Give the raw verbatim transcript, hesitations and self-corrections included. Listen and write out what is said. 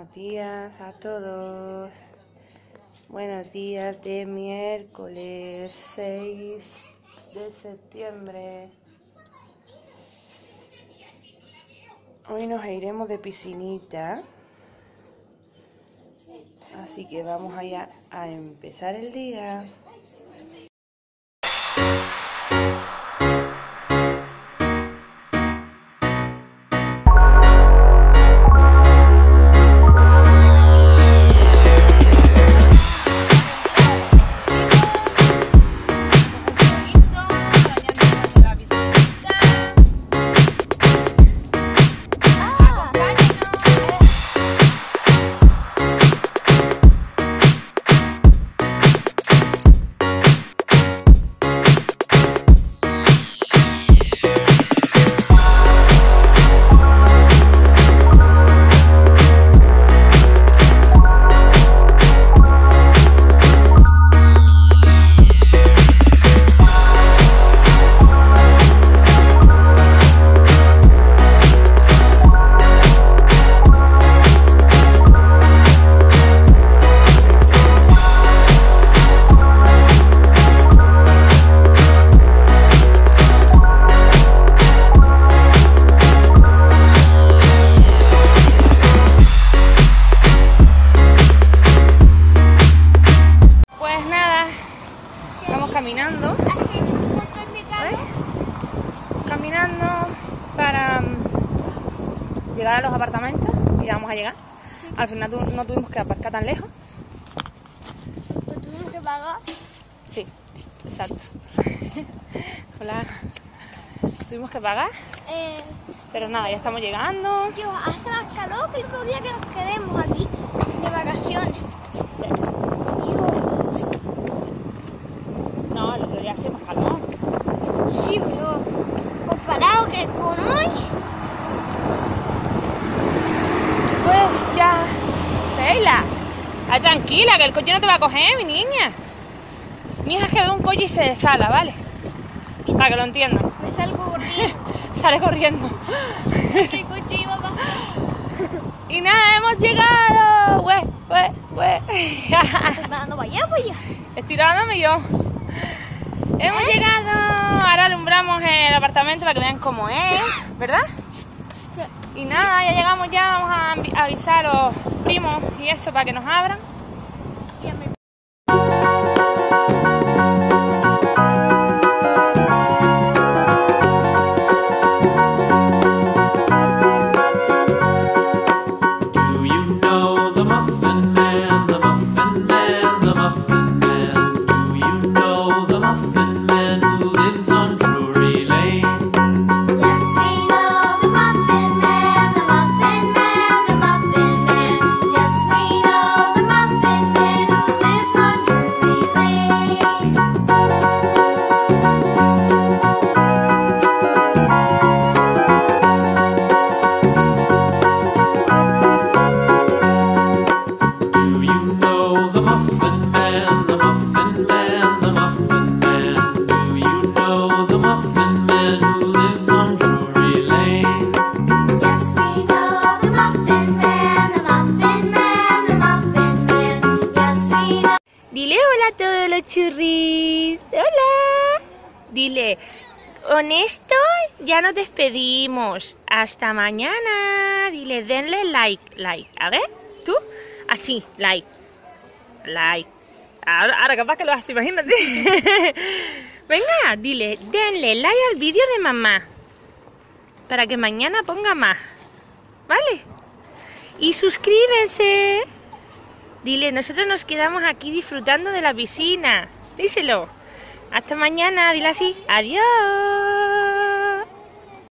Buenos días a todos. Buenos días de miércoles seis de septiembre. Hoy nos iremos de piscinita. Así que vamos allá a empezar el día. Caminando, ¿ves? Caminando para um, llegar a los apartamentos y ya vamos a llegar. Al final tu, no tuvimos que aparcar tan lejos. ¿Pues tuvimos que pagar? Sí, exacto. Hola. Tuvimos que pagar, Eh, pero nada, ya estamos llegando. Dios, hace más calor que el otro día que nos quedemos aquí de vacaciones. Sí. Dios. No, el otro día hace más calor. Sí, pero comparado que con hoy. Pues ya. Sheila, ay, tranquila, que el coche no te va a coger, mi niña. Mi hija es que ve un coche y se desala, ¿vale? Para que lo entiendan. Me salgo corriendo. Sale corriendo. ¿Qué coche iba a pasar? Y nada, hemos llegado. Hue, hue, hue. ¿Estás dando para allá, pues ya? Estoy dándome yo. Hemos ¿Eh? llegado. Ahora alumbramos el apartamento para que vean cómo es, ¿verdad? Sí. Y nada, ya llegamos ya. Vamos a avi- avisar a los primos y eso para que nos abran. Ya me... Do you know the Muffin Man, the Muffin Man, the Muffin Man? Do you know the Muffin Man who lives on Drury Lane? Yes, we know the Muffin Man, the Muffin Man, the Muffin Man. Yes, we know the Muffin Man who lives on Drury Lane. Do you know the Muffin Man, the Muffin Man, the Muffin Man? Do you know the Muffin Man who lives on Drury Lane? Yes, we know the Muffin Man, the Muffin Man, the Muffin Man. Yes, we know. Dile hola a todos los churris. Hola. Dile, con esto ya nos despedimos. Hasta mañana. Dile, denle like, like. A ver, tú, así, like, like. Ahora, ahora capaz que lo haces, imagínate. Venga, dile, denle like al vídeo de mamá. Para que mañana ponga más. ¿Vale? Y suscríbanse. Dile, nosotros nos quedamos aquí disfrutando de la piscina. Díselo. Hasta mañana, dile así. Adiós.